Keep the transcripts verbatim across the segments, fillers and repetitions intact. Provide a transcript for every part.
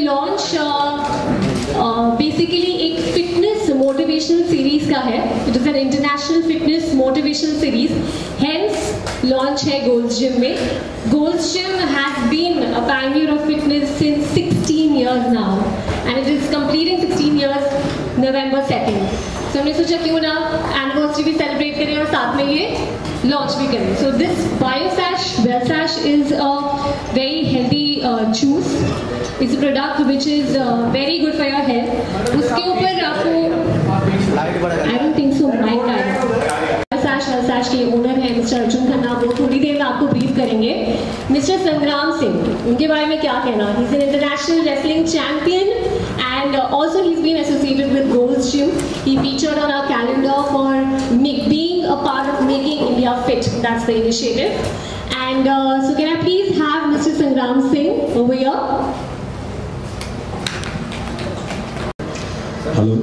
Launch basically एक fitness motivational series का है. It is an international fitness motivational series. Hence launch है Gold's gym में. Gold's gym has been a pioneer of fitness since sixteen years now and it is completing sixteen years November second. तो हमने सोचा क्यों ना anniversary भी celebrate करें और साथ में ये लॉन्च भी करें. So this Biosash Wellsash is a very healthy juice. It's a product which is very good for your health. उसके ऊपर आपको आई डोंट थिंक सो माइक का सैश वेलसैश के ओनर है मिस्टर अर्जुन खन्ना. वो थोड़ी देर में आपको ब्रीफ करेंगे. मिस्टर संग्राम सिंह, उनके बारे में क्या कहना. He is an international wrestling champion and uh, also he's been associated with Gold's Gym. He featured on our calendar for make, being a part of making India fit. That's the initiative. And uh, so can I please have Mister Sangram Singh over here? Hello,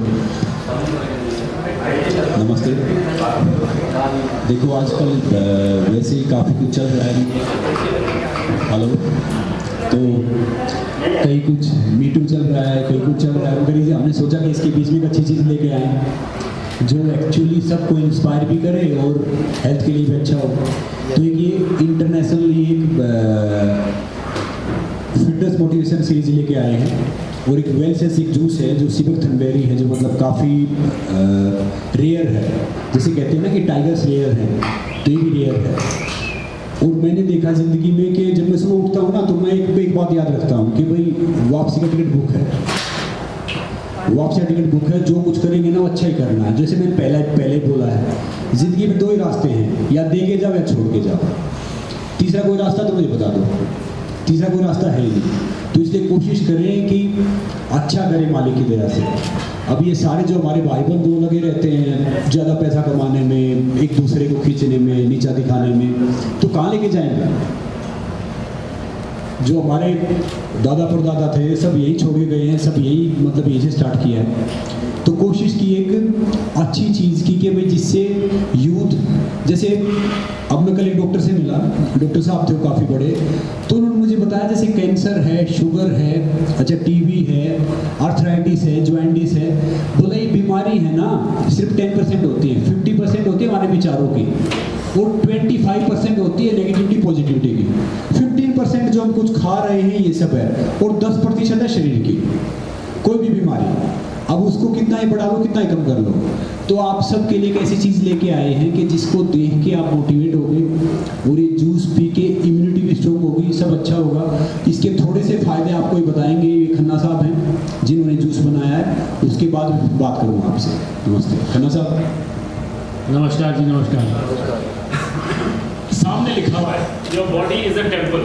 नमस्ते. देखो आजकल वैसे ही काफ़ी कुछ चल रहा है. Hello, तो कहीं कुछ मीटू चल रहा है, कहीं कुछ चल रहा है, मगर हमने सोचा कि इसके बीच में एक अच्छी चीज़ लेके आए जो एक्चुअली सबको इंस्पायर भी करे और हेल्थ के लिए भी अच्छा हो. तो एक ये इंटरनेशनल एक फिटनेस मोटिवेशन सीरीज लेके आए हैं. और एक वेलसेस एक जूस है जो सिबक थनबेरी है, जो मतलब काफ़ी रेयर है. जैसे कहते हैं ना कि टाइगर्स रेयर है, तो ये भी रेयर है. और मैंने देखा ज़िंदगी में कि जब मैं सुबह उठता हूँ ना, तो मैं एक एक बात याद रखता हूँ कि भाई वापसी का टिकट बुक है. वापसी का टिकट बुक है. जो कुछ करेंगे ना वो अच्छा ही करना है. जैसे मैंने पहले पहले बोला है, ज़िंदगी में दो ही रास्ते हैं, या दे के जाओ या छोड़ के जाओ. तीसरा कोई रास्ता तो मुझे बता दो. तीसरा कोई रास्ता है ही नहीं. तो इसलिए कोशिश करें कि अच्छा करें मालिक की दया से. अब ये सारे जो हमारे भाई बंद वो लगे रहते हैं ज़्यादा पैसा कमाने में, एक दूसरे को खींचने में, नीचा दिखाने में, तो कहाँ लेके जाएंगे. जो हमारे दादा परदादा थे सब यही छोड़ के गए हैं, सब यही मतलब यही से स्टार्ट किया है. तो कोशिश की एक अच्छी चीज़ की कि भाई जिससे यूथ, जैसे अब मैं कल एक डॉक्टर से मिला, डॉक्टर साहब थे वो काफ़ी बड़े, तो उन्होंने मुझे बताया जैसे कैंसर है, शुगर है, अच्छा टीबी है, आर्थराइटिस है, जॉइंटिस है. बोला ये बीमारी है ना सिर्फ टेन परसेंट होती है, फिफ्टी परसेंट होती है हमारे विचारों की, और ट्वेंटी फाइव परसेंट होती है नेगेटिविटी पॉजिटिविटी की. फिफ्टीन परसेंट जो हम कुछ खा रहे हैं ये सब है, और दस प्रतिशत है शरीर की कोई भी बीमारी. अब उसको कितना ही बढ़ा लो, कितना ही कम कर लो. तो आप सब के लिए एक ऐसी चीज़ लेके आए हैं कि जिसको देख के आप मोटिवेट हो गए, और ये जूस पी के इम्यूनिटी भी स्ट्रॉन्ग होगी, सब अच्छा होगा. इसके थोड़े से फ़ायदे आपको ही बताएंगे. ये खन्ना साहब हैं जिन्होंने जूस बनाया है. उसके बाद बात करूँगा आपसे. नमस्ते खन्ना साहब. नमस्कार जी. नमस्कार. सामने लिखा हुआ है your body is a temple.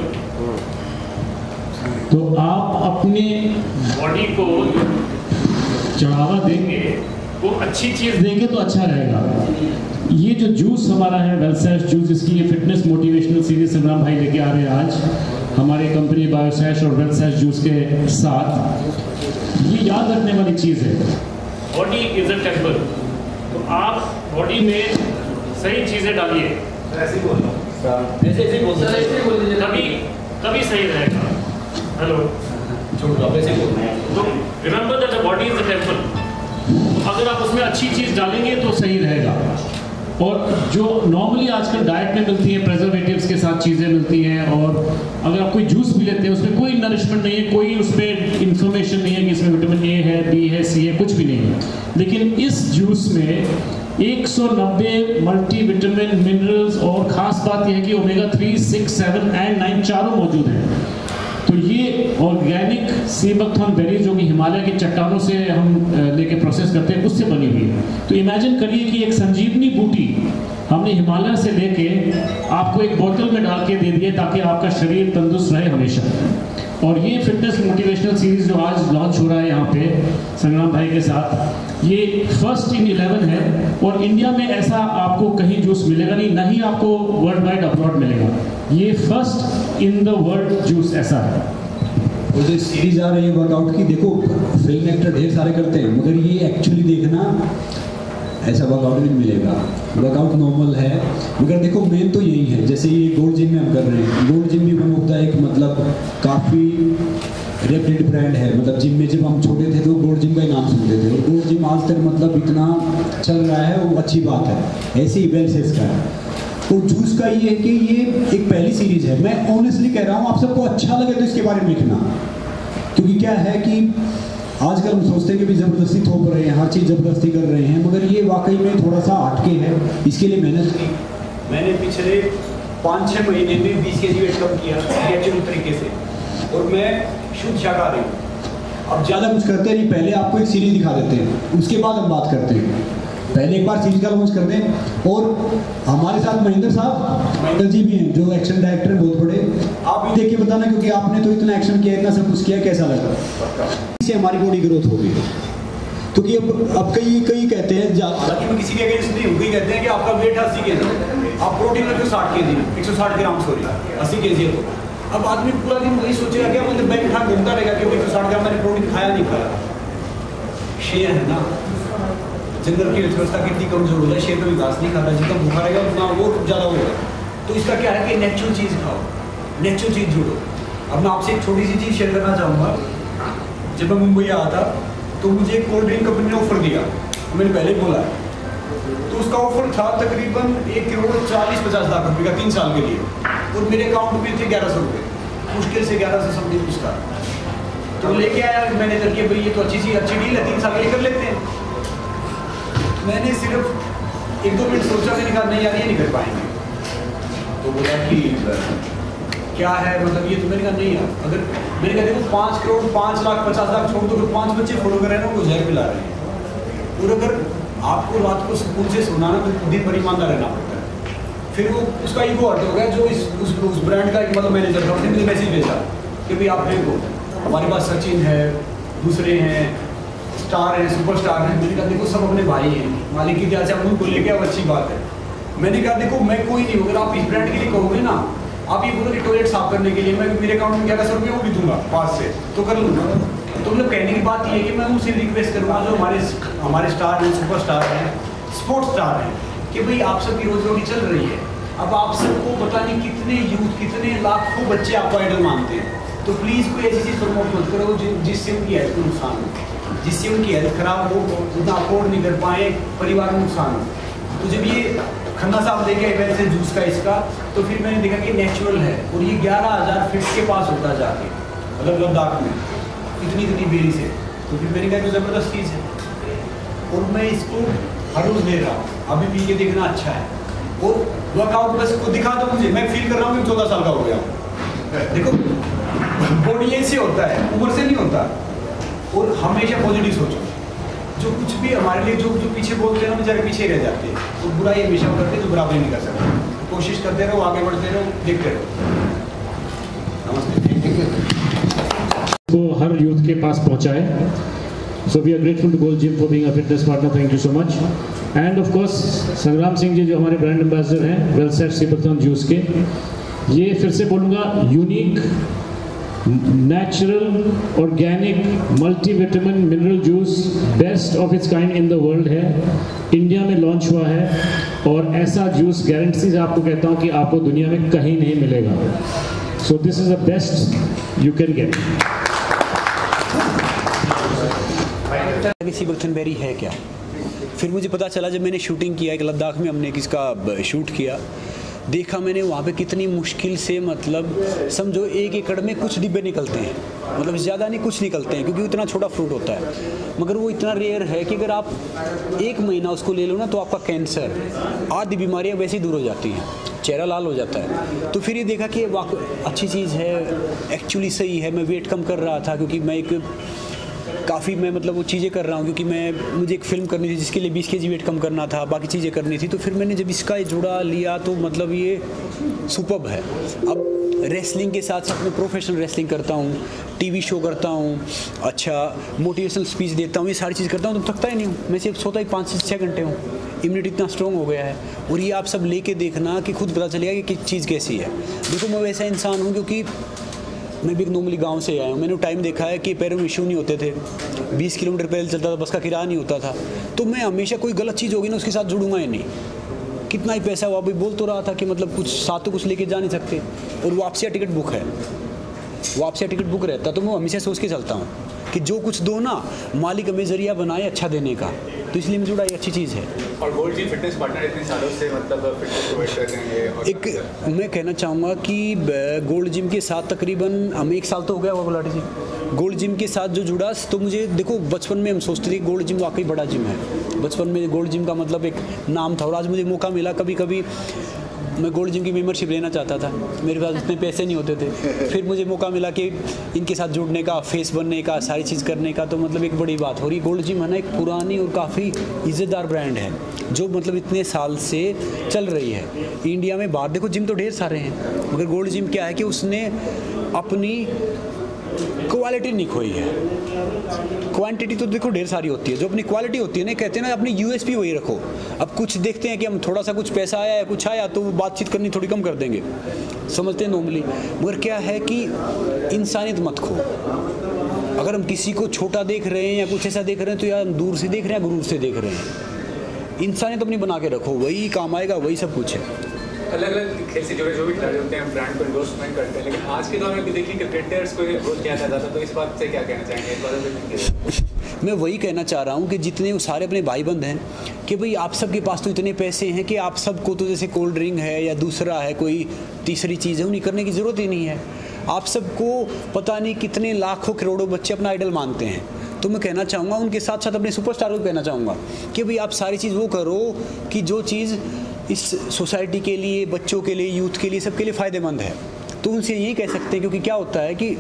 तो आप अपने बॉडी को चढ़ावा देंगे, वो अच्छी चीज़ देंगे तो अच्छा रहेगा. ये जो जूस हमारा है वेलसैश जूस, इसकी ये फिटनेस मोटिवेशनल सीरीज संग्राम भाई लेके आ रहे हैं आज हमारे कंपनी बायोसैश और वेलसैश जूस के साथ. ये याद रखने वाली चीज़ है, बॉडी इज अ टेम्पल. तो आप बॉडी में सही चीज़ें डालिए. ऐसे ही बोल रहा हूँ, ऐसे ऐसे बोल रहा ऐसे बोल दीजिए, तभी तभी सही रहेगा. हेलो, तो remember that the body is the temple. अगर आप उसमें अच्छी चीज़ डालेंगे तो सही रहेगा. और जो नॉर्मली आजकल डाइट में मिलती है, प्रेजर्वेटिव्स के साथ चीज़ें मिलती हैं, और अगर आप कोई जूस भी लेते हैं उसमें कोई नरिशमेंट नहीं है, कोई उसमें इंफॉर्मेशन नहीं है कि इसमें विटामिन ए है, बी है, सी है, कुछ भी नहीं है. लेकिन इस जूस में एक सौ नब्बे मल्टी विटामिन, मिनरल्स, और ख़ास बात यह है कि omega three, six, seven and nine चारों मौजूद हैं. तो ये ऑर्गेनिक सीबक थनबेरी जो कि हिमालय की चट्टानों से हम लेके प्रोसेस करते हैं उससे बनी हुई है. तो इमेजिन करिए कि एक संजीवनी बूटी हमने हिमालय से लेके आपको एक बोतल में डाल के दे दिए ताकि आपका शरीर तंदुरुस्त रहे हमेशा. और ये फिटनेस मोटिवेशनल सीरीज जो आज लॉन्च हो रहा है यहाँ पे संग्राम भाई के साथ, ये फर्स्ट इन इलेवन है. और इंडिया में ऐसा आपको कहीं जूस मिलेगा नहीं, ना ही आपको वर्ल्ड वाइड अब्रॉड मिलेगा. ये first in the world juice ऐसा है. और जो सीरीज आ रही है वर्कआउट की, देखो फिल्म एक्टर ढेर सारे करते हैं, मगर ये एक्चुअली देखना ऐसा वर्कआउट नहीं मिलेगा. वर्कआउट नॉर्मल है, मगर देखो मेन तो यही है. जैसे ये गोल्ड जिम में हम कर रहे हैं, गोल्ड जिम भी वन होता है एक मतलब काफ़ी रेप्यूटेड ब्रांड है। मतलब जिम में जब हम छोटे थे तो गोल्ड जिम का ही नाम सुनते थे, और गोल्ड जिम आज तक मतलब इतना चल रहा है, वो अच्छी बात है। ऐसे ही वेलसेस का है। तो जूस का ये है कि ये एक पहली सीरीज़ है। मैं ऑनेस्टली कह रहा हूँ, आप सबको अच्छा लगे तो इसके बारे में लिखना, क्योंकि क्या है कि आजकल हम सोचते हैं कि भी ज़बरदस्ती थोप रहे हैं, हर चीज़ ज़बरदस्ती कर रहे हैं, मगर ये वाकई में थोड़ा सा हटके है। इसके लिए मेहनत की मैंने पिछले पाँच छः महीने में बीस के जी वेट कम किया नेचुरल तरीके से, और मैं शुद्ध शाकाहारी हूँ। अब ज़्यादा कुछ करते नहीं, पहले आपको एक सीरीज दिखा देते हैं, उसके बाद हम बात करते हैं। पहले एक बार सीरीज का लॉन्च कर दें। और हमारे साथ महेंद्र साहब महेंद्र जी भी हैं, जो एक्शन डायरेक्टर हैं बहुत बड़े। आप भी देख के बताना, क्योंकि आपने तो इतना एक्शन किया, इतना सब कुछ किया, कैसा लगा? इससे हमारी बॉडी ग्रोथ होगी, क्योंकि अब अब कई कई कहते हैं, हालांकि मैं किसी के अगेंस्ट नहीं हूँ, कई कहते हैं कि आपका वेट अस्सी के जी, आप प्रोटीन रखते हो साठ के जी एक सौ साठ ग्राम सॉरी अस्सी के जी है। तो अब आदमी पूरा दिन वही सोचेगा क्या, मतलब बैग उठा घूमता रहेगा कि एक सौ साठ ग्राम मैंने प्रोटीन खाया नहीं खाया। शेर है ना, जंगल की अर्थव्यवस्था कितनी कमजोर हो जाए, शेर का विकास नहीं खाता, जितना भूखा रहेगा उतना वो ज़्यादा होगा। तो इसका क्या है कि नेचुरल चीज़ खाओ, नेचुरल चीज़ जोड़ो। अब मैं आपसे एक छोटी सी चीज़ शेयर करना चाहूँगा। जब मैं मुंबई आया था तो मुझे एक कोल्ड ड्रिंक कंपनी ने ऑफर दिया, मैंने पहले ही बोला, तो उसका ऑफर था तकरीबन एक करोड़ चालीस पचास लाख रुपये का तीन साल के लिए, और मेरे अकाउंट में थे ग्यारह सौ रुपये, मुश्किल से ग्यारह सौ समथिंग कुछ था। तो लेके आया मैनेजर के, भाई ये तो अच्छी चीज़ अच्छी डील है, तीन साल के लिए कर लेते हैं। मैंने सिर्फ एक दो मिनट सोचा, मैंने कहा नहीं यार ये नहीं कर पाएंगे। तो बोला कि क्या है मतलब ये, तो मैंने कहा नहीं यार, अगर मैंने कहा देखो पाँच करोड़ पाँच लाख पचास लाख छोड़ दो, पाँच बच्चे फॉलो कर रहे हैं ना, वो जहर पिला रहे हैं। और अगर आपको रात को सुकून से सोना ना, तो दिन भर ईमानदार रहना पड़ता है। फिर वो उसका ईगो हर्ट हो गया, जो इस उस, उस ब्रांड का मतलब मैनेजर था, उसने मुझे मैसेज भेजा कि भाई आप देखो हमारे पास सचिन है, दूसरे हैं, स्टार हैं, सुपरस्टार हैं। मैंने कहा देखो सब अपने भाई हैं, मालिक की तरह से आप उनको लेके आओ, अच्छी बात है। मैंने कहा देखो मैं कोई नहीं हूँ, अगर आप इस ब्रांड के लिए कहोगे ना, आप ये बोलो कि टॉयलेट साफ करने के लिए मैं मेरे अकाउंट में ग्यारह सौ रुपये वो भी दूंगा पास से, तो कर लूँगा। तो मतलब कहने की बात ये है कि मैं उनसे रिक्वेस्ट करूँगा, जो हमारे हमारे स्टार हैं, सुपरस्टार हैं, स्पोर्ट्स स्टार हैं, कि भाई आप सबकी रोजी रोटी चल रही है। अब आप सबको पता नहीं कितने यूथ, कितने लाखों बच्चे आपको आइडल मानते हैं, तो प्लीज़ कोई ऐसी चीज़ प्रमोट मत करो जिससे उनकी हेल्थ को नुकसान हो, जिससे उनकी हेल्थ खराब हो, उतना अफोर्ड नहीं कर पाए, परिवार को नुकसान हो। तो जब ये खन्ना साहब लेके आए वैसे जूस का इसका, तो फिर मैंने देखा कि नेचुरल है, और ये ग्यारह हज़ार फीट के पास होता है जाके, मतलब लद्दाख में इतनी इतनी बेरी से। तो फिर मैंने कहा कि ज़बरदस्त चीज़ है, और मैं इसको हर रोज़ ले रहा हूँ, अभी पी के देखना अच्छा है। और वर्कआउट बस को दिखा दो मुझे, मैं फील कर रहा हूँ कि चौदह साल का हो गया। देखो बॉडी ऐसे होता है, उम्र से नहीं होता। और हमेशा पॉजिटिव सोचो, जो कुछ भी हमारे लिए जो जो पीछे बोलते हैं ना, बेचारे पीछे रह जाते हैं, तो बुराई हमेशा करते हैं, जो बराबरी नहीं कर सकते। कोशिश करते रहो, आगे बढ़ते रहो, देखते रहो। नमस्ते, थैंक यू। वो हर यूथ के पास पहुंचाए। So we are grateful to Gold gym for being a fitness partner, thank you so much. And of course Sangram Singh जी जो हमारे ब्रांड एम्बेसडर हैं वेलसेट सीपरथन जूस के, ये फिर से बोलूँगा unique natural organic multivitamin mineral juice best of its kind in the world है, India में लॉन्च हुआ है। और ऐसा जूस गारंटी से आपको कहता हूँ कि आपको दुनिया में कहीं नहीं मिलेगा। So this is the best you can get. Sea buckthorn berry है क्या? फिर मुझे पता चला जब मैंने शूटिंग किया, एक लद्दाख में हमने किसका शूट किया, देखा मैंने वहाँ पे कितनी मुश्किल से, मतलब समझो एक एकड़ में कुछ डिब्बे निकलते हैं, मतलब ज़्यादा नहीं कुछ निकलते हैं, क्योंकि इतना छोटा फ्रूट होता है। मगर वो इतना रेयर है कि अगर आप एक महीना उसको ले लो ना, तो आपका कैंसर आदि बीमारियाँ वैसे ही दूर हो जाती हैं, चेहरा लाल हो जाता है। तो फिर ये देखा कि वाकई अच्छी चीज़ है, एक्चुअली सही है। मैं वेट कम कर रहा था, क्योंकि मैं एक काफ़ी मैं मतलब वो चीज़ें कर रहा हूँ, क्योंकि मैं मुझे एक फ़िल्म करनी थी जिसके लिए बीस केजी वेट कम करना था, बाकी चीज़ें करनी थी। तो फिर मैंने जब इसका जुड़ा लिया, तो मतलब ये सुपर्ब है। अब रेसलिंग के साथ साथ मैं प्रोफेशनल रेसलिंग करता हूँ, टीवी शो करता हूँ, अच्छा मोटिवेशनल स्पीच देता हूँ, ये सारी चीज़ करता हूँ, तो थकता ही नहीं हूँ। मैं सिर्फ सोता ही पाँच से छः घंटे हूँ, इम्यूनिटी इतना स्ट्रॉन्ग हो गया है। और ये आप सब लेके देखना कि खुद पता चलेगा कि किस चीज़ कैसी है। देखो मैं वैसा इंसान हूँ, क्योंकि मैं भी एक नॉर्मली गांव से आया हूँ। मैंने टाइम देखा है कि पैरों में इशू नहीं होते थे, बीस किलोमीटर पैदल चलता था, बस का किराया नहीं होता था। तो मैं हमेशा कोई गलत चीज़ होगी ना, उसके साथ जुड़ूंगा ही नहीं, कितना ही पैसा हुआ। अभी बोल तो रहा था कि मतलब कुछ साथ तो कुछ लेके जा नहीं सकते, और वापसी टिकट बुक है। वो आपसे टिकट बुक रहता है, तो मैं हमेशा सोच के चलता हूँ कि जो कुछ दो ना, मालिक हमें जरिया बनाए अच्छा देने का, तो इसलिए मैं जुड़ा, ये अच्छी चीज़ है। और गोल्ड जिम फिटनेस पार्टनर इतने सालों से मतलब फिटनेस प्रोवाइड कर रहे हैं। एक मैं कहना चाहूँगा कि गोल्ड जिम के साथ तकरीबन हमें एक साल तो हो गया होगा गुलाटी जी गोल्ड जिम के साथ जो जुड़ा। तो मुझे देखो, बचपन में हम सोचते थे गोल्ड जिम वाकई बड़ा जिम है। बचपन में गोल्ड जिम का मतलब एक नाम था, और आज मुझे मौका मिला, कभी कभी मैं गोल्ड जिम की मेंबरशिप लेना चाहता था, मेरे पास इतने पैसे नहीं होते थे। फिर मुझे मौका मिला कि इनके साथ जुड़ने का, फेस बनने का, सारी चीज़ करने का, तो मतलब एक बड़ी बात हो रही। गोल्ड जिम है ना, एक पुरानी और काफ़ी इज़्ज़तदार ब्रांड है, जो मतलब इतने साल से चल रही है इंडिया में। बाहर देखो जिम तो ढेर सारे हैं, मगर गोल्ड जिम क्या है कि उसने अपनी क्वालिटी नहीं खोई है। क्वांटिटी तो देखो ढेर सारी होती है, जो अपनी क्वालिटी होती है ना, कहते हैं ना अपनी यूएसपी वही रखो। अब कुछ देखते हैं कि हम थोड़ा सा कुछ पैसा आया या कुछ आया तो वो बातचीत करनी थोड़ी कम कर देंगे, समझते हैं नॉर्मली। मगर क्या है कि इंसानियत मत खो। अगर हम किसी को छोटा देख रहे हैं या कुछ ऐसा देख रहे हैं, तो या हम दूर से देख रहे हैं या गुरूर से देख रहे हैं। इंसानियत अपनी बना के रखो, वही काम आएगा, वही सब कुछ है। अलग अलग खेल से जुड़े जो भी खिलाड़ी होते हैं ब्रांड को एंडोर्समेंट करते हैं, लेकिन आज के दौर में भी देखिए क्रिकेटर्स को एंडोर्स किया जाता था, तो इस बात से क्या कहना चाहेंगे? इस बात मैं वही कहना चाह रहा हूँ कि जितने वो सारे अपने भाई बंद हैं, कि भाई आप सबके पास तो इतने पैसे हैं कि आप सबको तो जैसे कोल्ड ड्रिंक है या दूसरा है कोई तीसरी चीज़ है, उन्हें करने की ज़रूरत ही नहीं है। आप सबको पता नहीं कितने लाखों करोड़ों बच्चे अपना आइडल मानते हैं। तो मैं कहना चाहूँगा उनके साथ साथ अपने सुपरस्टार को कहना चाहूँगा कि भाई आप सारी चीज़ वो करो कि जो चीज़ इस सोसाइटी के लिए, बच्चों के लिए, यूथ के लिए, सबके लिए फ़ायदेमंद है। तो उनसे यही कह सकते हैं, क्योंकि क्या होता है कि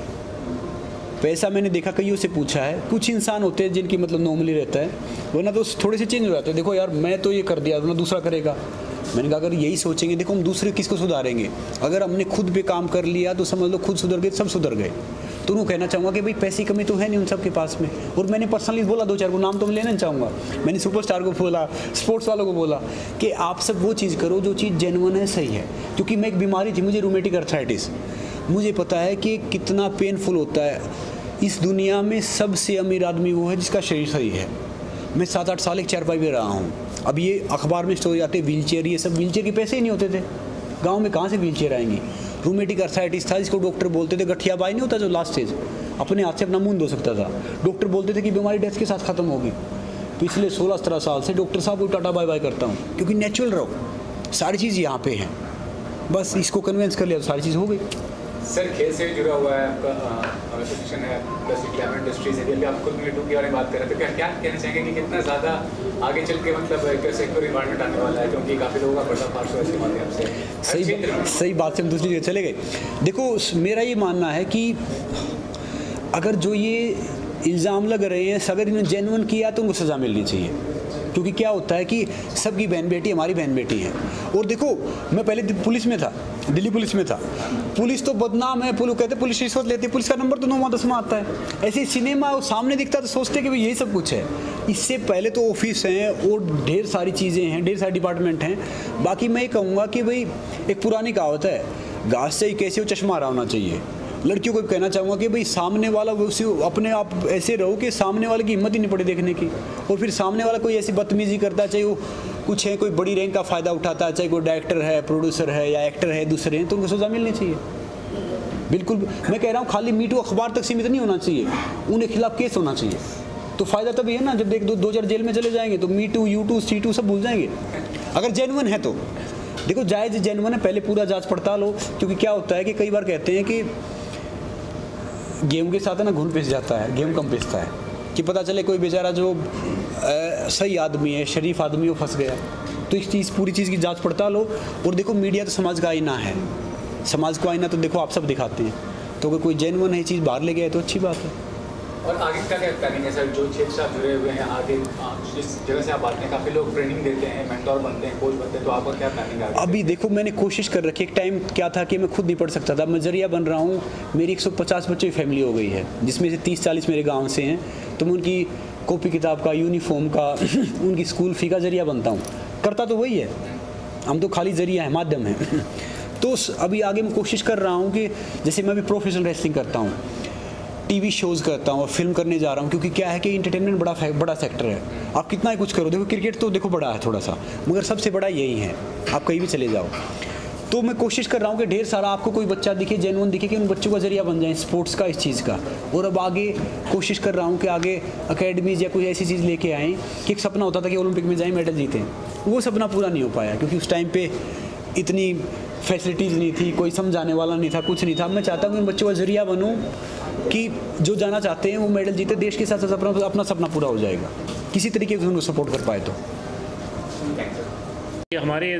पैसा मैंने देखा कईयों से पूछा है, कुछ इंसान होते हैं जिनकी मतलब नॉर्मली रहता है, वरना तो थोड़े से चेंज हो जाते हैं। देखो यार मैं तो ये कर दिया, वरना दूसरा करेगा। मैंने कहा अगर यही सोचेंगे, देखो हम दूसरे किसको सुधारेंगे? अगर हमने खुद पे काम कर लिया तो समझ लो खुद सुधर गए, सब सुधर गए। तो उन्होंने कहना चाहूँगा कि भाई पैसे कमी तो है नहीं उन सब के पास में। और मैंने पर्सनली बोला, दो चार को नाम तो मैं लेना चाहूँगा, मैंने सुपरस्टार को बोला, स्पोर्ट्स वालों को बोला कि आप सब वो चीज़ करो जो चीज़ जेन्युइन है, सही है। क्योंकि मैं एक बीमारी थी, मुझे रूमेटिक अर्थराइटिस, मुझे पता है कि कितना पेनफुल होता है। इस दुनिया में सबसे अमीर आदमी वो है जिसका शरीर सही है। मैं सात आठ साल एक चारपाई में रहा हूँ। अब ये अखबार में स्टोरी आते व्हील चेयर, ये सब व्हील चेयर के पैसे ही नहीं होते थे। गांव में कहाँ से व्हील चेयर आएंगी? रूमेटिक अर्थराइटिस था, जिसको डॉक्टर बोलते थे गठिया बाई नहीं होता जो लास्ट स्टेज, अपने हाथ से अपना मुंह धो सकता था। डॉक्टर बोलते थे कि बीमारी डेथ के साथ ख़त्म होगी। पिछले सोलह सत्रह साल से डॉक्टर साहब को टाटा बाय बाय करता हूँ, क्योंकि नेचुरल रहो, सारी चीज़ यहाँ पे है। बस इसको कन्विंस कर लिया तो सारी चीज़ हो गई। सर खेल से जुड़ा हुआ है आपका एसोसिएशन है, प्लस ग्लैमर इंडस्ट्रीज है, अभी आप खुद मीटू के बारे में बात कर रहे थे, क्या क्या कहना चाहेंगे कि कितना ज़्यादा आगे चल के मतलब एक सेक्युलर इन्वायरमेंट आने वाला है, क्योंकि काफ़ी लोगों का पर्दाफाश हुआ इसके माध्यम से? सही सही बात से हम दूसरी जगह चले गए। देखो मेरा ये मानना है कि अगर जो ये इल्ज़ाम लग रहे हैं, अगर इन्होंने जेन्युइन किया तो उनको सज़ा मिलनी चाहिए। क्योंकि क्या होता है कि सबकी बहन बेटी हमारी बहन बेटी है। और देखो मैं पहले पुलिस में था, दिल्ली पुलिस में था। पुलिस तो बदनाम है, पुलिस कहते पुलिस रिश्वत लेती है, पुलिस का नंबर तो नौवां दसवां आता है। ऐसे सिनेमा सामने दिखता तो सोचते कि भाई यही सब कुछ है। इससे पहले तो ऑफिस हैं और ढेर सारी चीज़ें हैं, ढेर सारे डिपार्टमेंट हैं। बाकी मैं ये कहूँगा कि भाई एक पुरानी कहावत है, घास से कैसे हो चश्मा रहा होना चाहिए। लड़कियों को कहना चाहूँगा कि भाई सामने वाला उसी अपने आप ऐसे रहो कि सामने वाले की हिम्मत ही नहीं पड़े देखने की। और फिर सामने वाला कोई ऐसी बदतमीजी करता है, चाहे वो कुछ है, कोई बड़ी रैंक का फ़ायदा उठाता है, चाहे कोई डायरेक्टर है, प्रोड्यूसर है या एक्टर है, दूसरे हैं, तो उनको सज़ा मिलनी चाहिए। बिल्कुल मैं कह रहा हूँ खाली मीटू अखबार तक सीमित नहीं होना चाहिए, उनके खिलाफ केस होना चाहिए। तो फ़ायदा तभी है ना, जब देख दो दो चार जेल में चले जाएंगे तो मीटू, यूटू, सीटू सब भूल जाएंगे। अगर जेन्युइन है तो देखो, जायज़ जेन्युइन है, पहले पूरा जाँच पड़ताल हो। क्योंकि क्या होता है कि कई बार कहते हैं कि गेहूं के साथ है ना घुन पिस जाता है, गेहूं कम पिसता है, कि पता चले कोई बेचारा जो आ, सही आदमी है, शरीफ आदमी, वो फंस गया। तो इस चीज़ पूरी चीज़ की जांच पड़ताल हो। और देखो मीडिया तो समाज का आईना है, समाज को आईना तो देखो आप सब दिखाते हैं। तो अगर कोई जेन्युइन है चीज़ बाहर ले गया है तो अच्छी बात है। और आगे का क्या प्लानिंग है सर? जो क्षेत्र से आप जुड़े हुए हैं, आगे जिस जगह से आप आते हैं, काफ़ी लोग ट्रेनिंग देते हैं, मेंटोर बनते हैं, कोच बनते हैं, तो आपका क्या प्लानिंग है? अभी देखो मैंने कोशिश कर रखी। एक टाइम क्या था कि मैं खुद नहीं पढ़ सकता था, मैं जरिया बन रहा हूँ। मेरी एक सौ पचास बच्चों की फैमिली हो गई है, जिसमें से तीस चालीस मेरे गाँव से हैं। तो मैं उनकी कॉपी किताब का, यूनिफॉर्म का, उनकी स्कूल फ़ी का जरिया बनता हूँ। करता तो वही है, हम तो खाली जरिया है, माध्यम है। तो अभी आगे मैं कोशिश कर रहा हूँ कि जैसे मैं अभी प्रोफेशनल रेसलिंग करता हूँ, टीवी शोज़ करता हूँ और फिल्म करने जा रहा हूँ। क्योंकि क्या है कि इंटरटेनमेंट बड़ा बड़ा सेक्टर है, आप कितना ही कुछ करो। देखो क्रिकेट तो देखो बड़ा है थोड़ा सा, मगर सबसे बड़ा यही है, आप कहीं भी चले जाओ। तो मैं कोशिश कर रहा हूँ कि ढेर सारा आपको कोई बच्चा दिखे, जेन्युइन दिखे, कि उन बच्चों का जरिया बन जाए स्पोर्ट्स का, इस चीज़ का। और अब आगे कोशिश कर रहा हूँ कि आगे अकेडमीज या कोई ऐसी चीज़ लेके आएँ कि एक सपना होता था कि ओलंपिक में जाएँ, मेडल जीतें, वो सपना पूरा नहीं हो पाया क्योंकि उस टाइम पे इतनी फैसिलिटीज़ नहीं थी, कोई समझाने वाला नहीं था, कुछ नहीं था। मैं चाहता हूँ कि उन बच्चों का जरिया बनूँ कि जो जाना चाहते हैं वो मेडल जीते, देश के साथ साथ अपना अपना सपना पूरा हो जाएगा, किसी तरीके से उनको सपोर्ट कर पाए तो। हमारे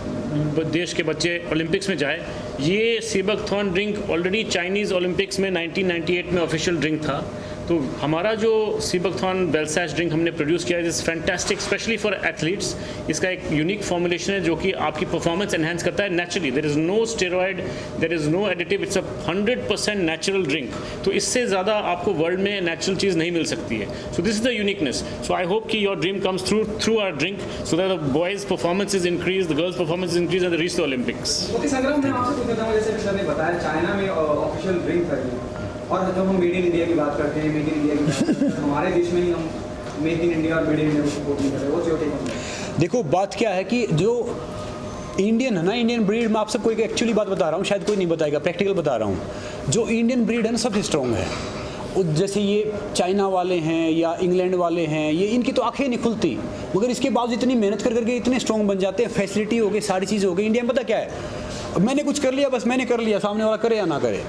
देश के बच्चे ओलंपिक्स में जाए, ये sea buckthorn drink already Chinese Olympics में नाइनटीन नाइंटी एट में ऑफिशियल ड्रिंक था। तो हमारा जो सीबकथॉर्न बेलसैश ड्रिंक हमने प्रोड्यूस किया है, is fantastic specially for athletes. इसका एक यूनिक फॉर्मुलेशन है जो कि आपकी परफॉर्मेंस एनहांस करता है naturally. There is no steroid, there is no additive, it's a hundred percent natural drink. तो इससे ज़्यादा आपको वर्ल्ड में नेचुरल चीज़ नहीं मिल सकती है। So this is the uniqueness. So I hope कि your dream comes through through our drink, so that the boys performance is increase, the girls performance is increase and the reach the Olympics. Okay Sangram, मैं आपसे पूछना चाहूँगा, जैसे sir ने बताया China में official drink था, और जब हम मेड इन इंडिया की बात करते हैं, मेक इन इंडिया की बात करते हैं, हमारे देश में ही हम मेक इन इंडिया और मेड इन इंडिया को सपोर्ट नहीं कर रहे, वो जो टेक ऑन है। देखो बात क्या है कि जो इंडियन है ना, इंडियन ब्रीड, मैं आप सबको एक एक्चुअली बात बता रहा हूँ, शायद कोई नहीं बताएगा, प्रैक्टिकल बता रहा हूँ। जो इंडियन ब्रीड है ना सबसे स्ट्रॉन्ग है। जैसे ये चाइना वाले हैं या इंग्लैंड वाले हैं, ये इनकी तो आंखें नहीं खुलती, मगर इसके बावजूद इतनी मेहनत कर करके इतने स्ट्रॉन्ग बन जाते हैं। फैसिलिटी हो गई, सारी चीज़ हो गई। इंडिया में पता क्या है, मैंने कुछ कर लिया, बस मैंने कर लिया, सामने वाला करे या ना करे।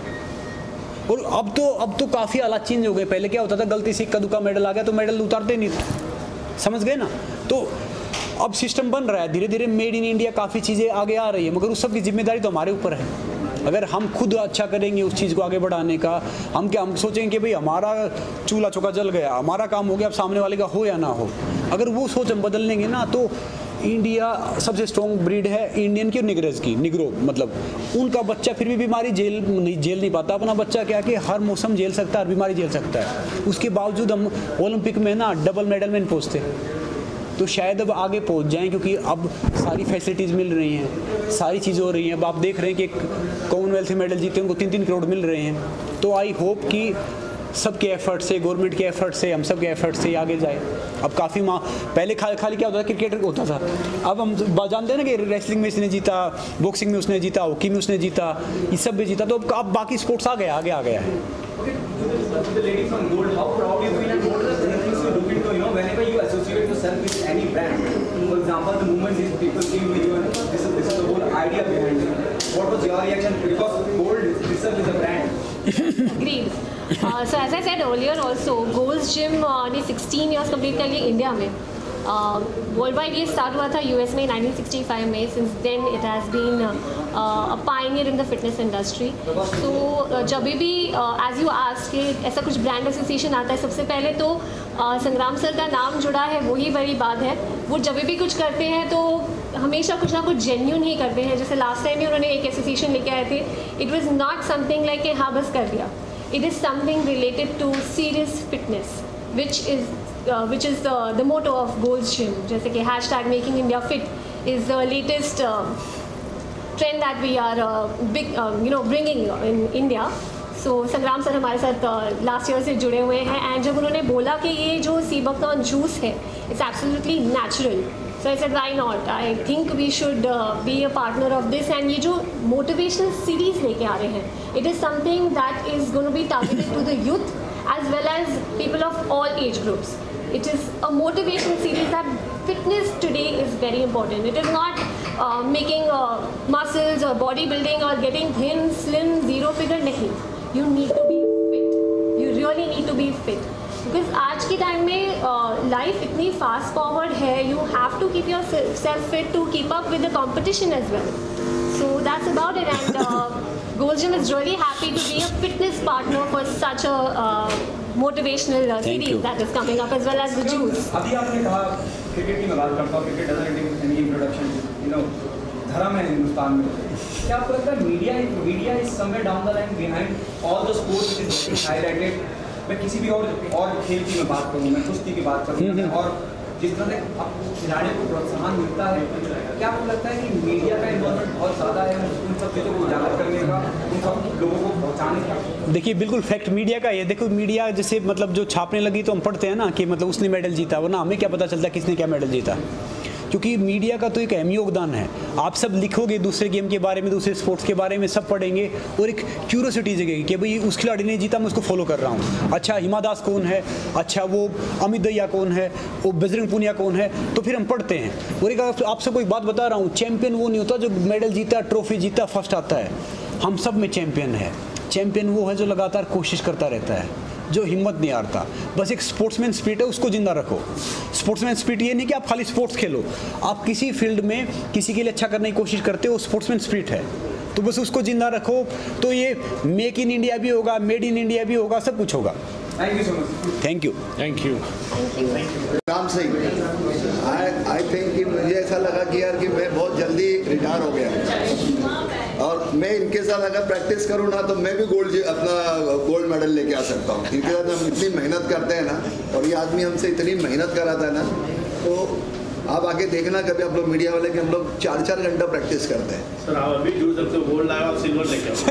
और अब तो अब तो काफ़ी हालात चेंज हो गए। पहले क्या होता था, गलती से इक्का दुक्का मेडल आ गया तो मेडल उतारते नहीं थे, समझ गए ना। तो अब सिस्टम बन रहा है धीरे धीरे, मेड इन इंडिया काफ़ी चीज़ें आगे आ रही है, मगर उस सब की जिम्मेदारी तो हमारे ऊपर है। अगर हम खुद अच्छा करेंगे उस चीज़ को आगे बढ़ाने का, हम क्या हम सोचेंगे कि भाई हमारा चूल्हा चौका जल गया, हमारा काम हो गया, अब सामने वाले का हो या ना हो, अगर वो सोच हम बदल लेंगे ना, तो इंडिया सबसे स्ट्रॉन्ग ब्रीड है इंडियन की और निगरेज की। निग्रो मतलब उनका बच्चा फिर भी बीमारी झेल नहीं झेल नहीं पाता। अपना बच्चा क्या कि हर मौसम झेल सकता है, हर बीमारी झेल सकता है। उसके बावजूद हम ओलंपिक में ना डबल मेडल में नहीं पहुँचते। तो शायद अब आगे पहुंच जाएं, क्योंकि अब सारी फैसिलिटीज़ मिल रही हैं, सारी चीज़ें हो रही हैं। अब आप देख रहे हैं कि कॉमनवेल्थ मेडल जीते उनको तीन तीन करोड़ मिल रहे हैं। तो आई होप कि सबके एफर्ट से, गवर्नमेंट के एफर्ट से, हम सब के एफर्ट से आगे जाए। अब काफ़ी माँ पहले खा, खाली क्या होता था, क्रिकेटर होता था। अब हम जानते हैं ना कि रेसलिंग में इसने जीता, बॉक्सिंग में उसने जीता, हॉकी में उसने जीता, इस सब में जीता। तो अब अब बाकी स्पोर्ट्स आ गया, आगे आ गया है। Whenever you associate yourself with any brand, for example, the movement these people see with you, this is this is the whole idea behind it. What was your reaction? Because Gold itself is a brand. Agreed. Uh, so as I said earlier, also Gold's Gym uh, ने sixteen years complete कर लिए India में। World wide ये start हुआ था US में nineteen sixty five में। Since then it has been a pioneer in the fitness industry. So जब भी एज यू आस्क कि ऐसा कुछ ब्रांड एसोसिएशन आता है, सबसे पहले तो uh, संग्राम सर का नाम जुड़ा है, वही बड़ी बात है। वो जब भी कुछ करते हैं तो हमेशा कुछ ना कुछ जेन्यून ही करते हैं। जैसे लास्ट टाइम भी उन्होंने एक एसोसिएशन लेके आए थे, it was not something like हाँ बस कर दिया। It is something related to serious fitness which is Uh, which is the, the motto of Gold's Gym. जैसे कि hashtag making India fit is the latest uh, trend that we are uh, big, uh, you know, bringing in India. So Sangram sir हमारे साथ last uh, year से जुड़े हुए हैं। And जब उन्होंने बोला कि ये जो सीबकथॉर्न जूस है it's absolutely natural, so I said why not, I think we should be a partner of this. And ये जो मोटिवेशनल सीरीज लेके आ रहे हैं, it is something that is going to be targeted to the youth as well as people of all age groups. It is a motivational series that fitness today is very important. It is not uh, making uh, muscles or bodybuilding or getting thin, slim, zero figure. नहीं, you need to be fit. You really need to be fit. Because आज के time में life uh, इतनी fast forward है, you have to keep yourself fit to keep up with the competition as well. So that's about it. And uh, Gold's Gym is really happy to be a fitness partner for such a uh, motivational uh, series that is coming up, as well as the juice. अभी आपने कहा cricket की मैं बात करता हूँ, cricket doesn't need any introduction, you know, धर्म है हिंदुस्तान में। क्या आपको लगता है media media is somewhere down the line behind all the sports which is getting highlighted? मैं किसी भी और और खेल की मैं बात करूँ, मैं कुश्ती की बात करूँ, और जिस तरह से अब खिलाड़ियों को प्रोत्साहन मिलता है, क्या आपको लगता है कि मीडिया का इन्वॉल्वमेंट बहुत ज़्यादा है उन सब चीज़ों को उजागर करने का, उन सब लोगों को पहुँचाने का? देखिए बिल्कुल फैक्ट मीडिया का ये देखो, मीडिया जैसे मतलब जो छापने लगी तो हम पढ़ते हैं ना कि मतलब उसने मेडल जीता, वो ना हमें क्या पता चलता किसने क्या मेडल जीता, क्योंकि मीडिया का तो एक अहम योगदान है। आप सब लिखोगे दूसरे गेम के बारे में, दूसरे स्पोर्ट्स के बारे में, सब पढ़ेंगे और एक क्यूरियोसिटी जगेगी कि भाई उस खिलाड़ी ने जीता, मैं उसको फॉलो कर रहा हूँ। अच्छा हिमा दास कौन है, अच्छा वो अमित दहिया कौन है, वो बजरंग पुनिया कौन है, तो फिर हम पढ़ते हैं। और एक आप सबको एक बात बता रहा हूँ, चैंपियन वो नहीं होता जो मेडल जीता, ट्रॉफी जीता, फर्स्ट आता है। हम सब में चैंपियन है। चैंपियन वो है जो लगातार कोशिश करता रहता है, जो हिम्मत नहीं हारता। बस एक स्पोर्ट्समैन स्पिरिट है, उसको जिंदा रखो। स्पोर्ट्समैन स्पिरिट ये नहीं कि आप खाली स्पोर्ट्स खेलो, आप किसी फील्ड में किसी के लिए अच्छा करने की कोशिश करते हो, स्पोर्ट्समैन स्पिरिट है, तो बस उसको जिंदा रखो। तो ये मेक इन इंडिया भी होगा, मेड इन इंडिया भी होगा, सब कुछ होगा। Thank you so much. Thank you thank you. Ram Singh, I I think कि मुझे ऐसा लगा कि यार कि मैं बहुत जल्दी रिटायर हो गया और मैं इनके साथ अगर प्रैक्टिस करूँ ना तो मैं भी गोल्ड अपना गोल्ड मेडल लेके आ सकता हूँ। इनके साथ हम इतनी मेहनत करते हैं ना, और ये आदमी हमसे इतनी मेहनत कराता है ना, तो आप आके देखना कभी आप लोग मीडिया वाले कि हम लोग चार चार घंटा प्रैक्टिस करते हैं। सर आप अभी जुड़ सकते हो, गोल्ड लाया और सिल्वर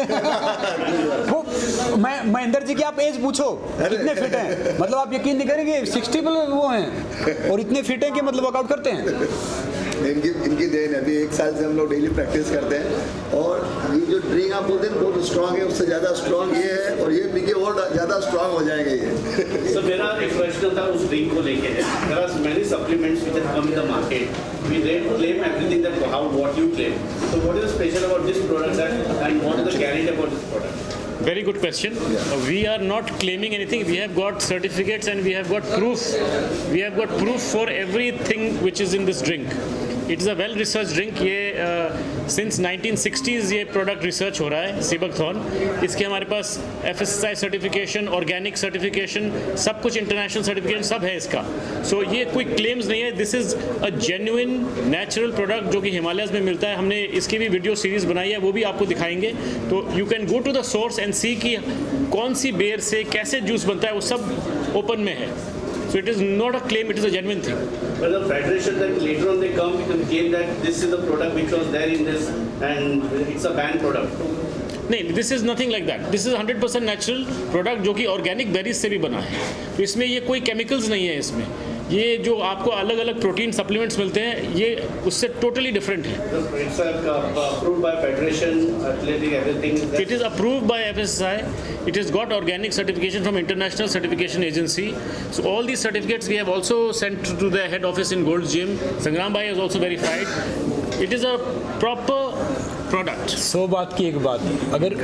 लेके वो मैं महेंद्र जी की आप एज पूछो, कितने फिट हैं, मतलब आप यकीन नहीं करेंगे सिक्सटी पर वो हैं और इतने फिट हैं कि मतलब वर्कआउट करते हैं। इनकी इनकी देन है। अभी एक साल से हम लोग डेली प्रैक्टिस करते हैं और ये जो ड्रिंक आप बोलते हैं बहुत स्ट्रांग है, उससे ज़्यादा स्ट्रांग ये है और ये पी के और ज़्यादा स्ट्रांग हो जाएंगे ये। सर मेरा एक प्रश्न था उस ड्रिंक को लेके है। There are many supplements which have come in the market, we claim everything that how what you claim, so what is special about this product and what is the guarantee about this product? Very good question. Uh, we are not claiming anything. We have got certificates and we have got proof. We have got proof for everything which is in this drink. It is a well researched drink. ये uh, since nineteen sixties ये product research हो रहा है Sebuckthorn. इसके हमारे पास F S S I certification, organic certification, सब कुछ international certification सब है इसका. So ये कोई claims नहीं है. This is a genuine natural product जो कि हिमालयस में मिलता है. हमने इसकी भी वीडियो सीरीज बनाई है, वो भी आपको दिखाएंगे. तो you can go to the source and see कि कौन सी बेर से कैसे जूस बनता है, वो सब ओपन में है. So it is not a claim, it is a genuine thing. But the federation that later on they come with the claim that this is the product which was there in this and it's a banned product. नहीं, this is nothing like that. This is one hundred percent natural product जो कि organic berries से भी बना है. तो इसमें ये कोई chemicals नहीं है इसमें. ये जो आपको अलग अलग प्रोटीन सप्लीमेंट्स मिलते हैं, ये उससे टोटली डिफरेंट है. It's approved by federation, athletic, everything. It is approved by F S S I. It has got organic certification from International Certification Agency. So all these certificates we have also sent to the head office in Gold's Gym. Sangram Bhai has also verified. It is a proper product. सौ बात की एक बात, अगर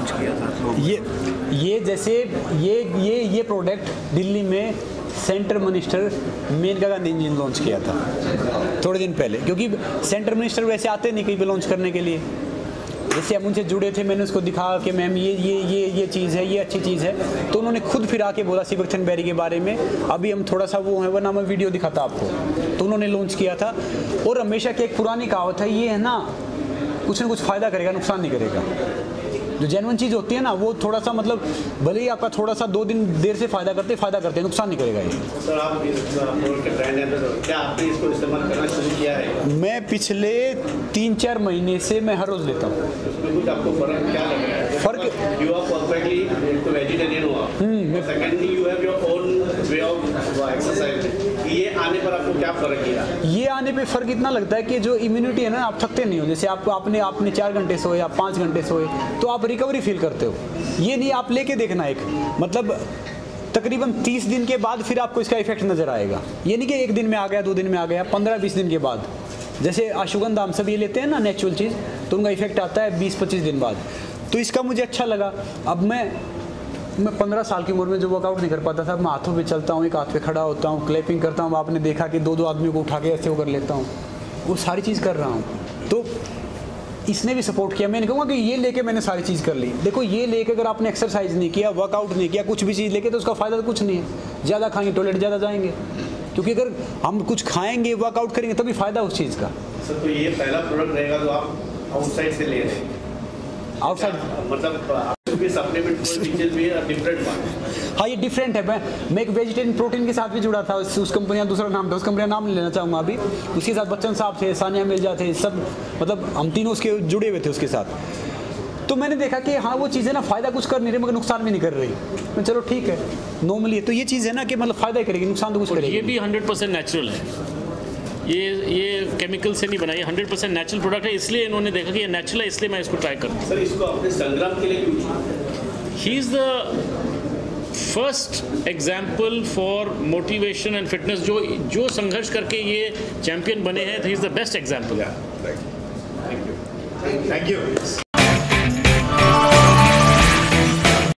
ये ये जैसे ये ये ये प्रोडक्ट दिल्ली में सेंट्रल मिनिस्टर मेनका गांधी जी ने लॉन्च किया था थोड़े दिन पहले, क्योंकि सेंट्रल मिनिस्टर वैसे आते नहीं कहीं पे लॉन्च करने के लिए. जैसे हम उनसे जुड़े थे, मैंने उसको दिखा कि मैम ये ये ये ये चीज़ है, ये अच्छी चीज़ है, तो उन्होंने खुद फिर आके बोला सेबक्थन बेरी के बारे में. अभी हम थोड़ा सा वो है, वरना मैं वीडियो दिखाता आपको. तो उन्होंने लॉन्च किया था. और हमेशा की एक पुरानी कहावत है, ये है ना कुछ ना कुछ फ़ायदा करेगा, नुकसान नहीं करेगा. जो जेन्युइन चीज़ होती है ना, वो थोड़ा सा मतलब भले ही आपका थोड़ा सा दो दिन देर से फ़ायदा करते फ़ायदा करते हैं, नुकसान नहीं करेगा ये. सर आप के ब्रांड एम्बेसडर, क्या आपने इसको इस्तेमाल करना शुरू किया है? मैं पिछले तीन चार महीने से मैं हर रोज़ लेता हूँ. उसमें कुछ आपको फ़र्क क्या लग रहा है? फ़र्क यू आर परफेक्टली तो वेजिटेरियन हो आप, secondly you have your own way of exercise. ये आने पर आपको क्या फ़र्क किया? ये आने पे फ़र्क इतना लगता है कि जो इम्यूनिटी है ना, आप थकते नहीं हो. जैसे आपको आपने आपने चार घंटे सोए, आप पाँच घंटे सोए, तो आप रिकवरी फील करते हो. ये नहीं, आप लेके देखना, एक मतलब तकरीबन तीस दिन के बाद फिर आपको इसका इफेक्ट नज़र आएगा. ये नहीं कि एक दिन में आ गया, दो दिन में आ गया, पंद्रह बीस दिन के बाद. जैसे अश्वगंधा हम सब ये लेते हैं ना नेचुरल चीज़, तो उनका इफेक्ट आता है बीस पच्चीस दिन बाद. तो इसका मुझे अच्छा लगा. अब मैं मैं पंद्रह साल की उम्र में जो वर्कआउट नहीं कर पाता था, मैं हाथों पे चलता हूँ, एक हाथ पे खड़ा होता हूँ, क्लैपिंग करता हूँ. आपने देखा कि दो दो आदमियों को उठा के ऐसे वो कर लेता हूँ, वो सारी चीज़ कर रहा हूँ. तो इसने भी सपोर्ट किया. मैं नहीं कहूँगा कि ये लेके मैंने सारी चीज़ कर ली. देखो, ये लेके अगर आपने एक्सरसाइज नहीं किया, वर्कआउट नहीं किया, कुछ भी चीज़ लेके, तो उसका फ़ायदा तो कुछ नहीं है. ज़्यादा खाएंगे, टॉयलेट ज़्यादा जाएंगे, क्योंकि अगर हम कुछ खाएंगे, वर्कआउट करेंगे, तभी फ़ायदा उस चीज़ का. सर तो ये पहला प्रोडक्ट रहेगा जो आप आउटसाइड से ले रहे हैं? आउटसाइड मतलब सप्लीमेंट भी डिफरेंट वन. हाँ, ये डिफरेंट है. मैं मैं एक वेजिटेरियन प्रोटीन के साथ भी जुड़ा था. उस, उस कंपनी का दूसरा नाम था, उस कंपनी का नाम नहीं लेना चाहूँगा अभी. उसके साथ बच्चन साहब थे, सानिया मिर्जा थे, सब मतलब हम तीनों उसके जुड़े हुए थे उसके साथ. तो मैंने देखा कि हाँ, वो चीज़ें ना फ़ायदा कुछ कर नहीं रही, मगर नुकसान भी नहीं कर रही. मैं चलो ठीक है, नॉर्मली तो ये चीज़ है ना कि मतलब फ़ायदा ही करेगी, नुकसान तो कुछ करेगी. ये भी हंड्रेड परसेंट नेचुरल है. ये ये केमिकल से नहीं बनाई, हंड्रेड परसेंट नेचुरल प्रोडक्ट है, इसलिए इन्होंने देखा कि ये नेचुरल है, इसलिए मैं इसको ट्राई करूँ। सर इसको अपने संग्राम के लिए क्यों चुना? He is the first example for motivation and fitness, जो जो संघर्ष करके ये चैंपियन बने हैं, he is the best example. Thank you.